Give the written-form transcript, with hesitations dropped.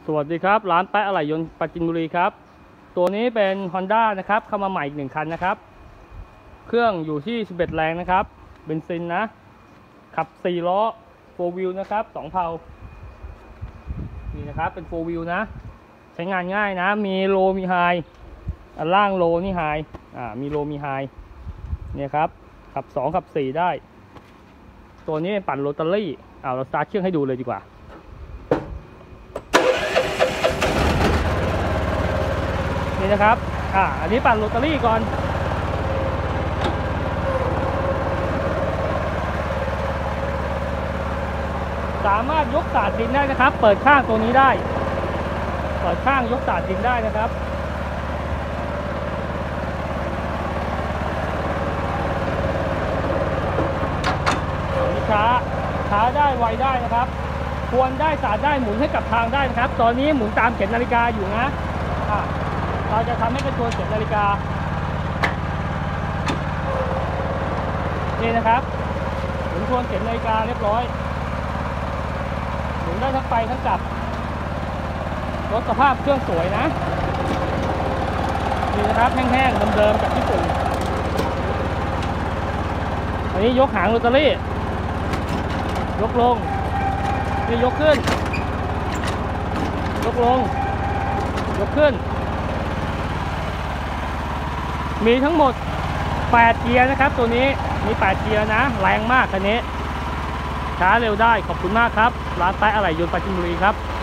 สวัสดีครับร้านแป๊ะอะไหล่ยนต์ปราจีนบุรีครับตัวนี้เป็น Honda นะครับเข้ามาใหม่อีก1คันนะครับเครื่องอยู่ที่11แรงนะครับเบนซินนะขับ4ล้อ4 wheel นะครับ2เพลานี่นะครับเป็น4 wheel นะใช้งานง่ายนะมีโลมีไฮอันล่างโลนี่ไฮมีโลมีไฮเนี่ยครับขับ2ขับ4ได้ตัวนี้ปั่นโรตารี่เราสตาร์ทเครื่องให้ดูเลยดีกว่านี่นะครับอันนี้ปั่นโรตารี่ก่อนสามารถยกสาดดินได้นะครับเปิดข้างตัวนี้ได้เปิดข้างยกสาดดินได้นะครับมีช้าได้ไวได้นะครับควรได้สาดได้หมุนให้กับทางได้นะครับตอนนี้หมุนตามเข็มนาฬิกาอยู่นะเราจะทำให้กระโจนเข็มนาฬิกานี่นะครับหมุนทวนเข็มนาฬิกาเรียบร้อยหมุนได้ทั้งไปทั้งกลับรถสภาพเครื่องสวยนะนี่นะครับแห้งๆเดิมๆจากญี่ปุ่นอันนี้ยกหางโรตารี่ยกลงนี่ยกขึ้นยกลงยกขึ้นมีทั้งหมด8เกียร์นะครับตัวนี้มี8เกียร์นะแรงมากคันนี้ช้าเร็วได้ขอบคุณมากครับร้านแป๊ะอะไหล่ยนต์ปราจีนบุรีครับ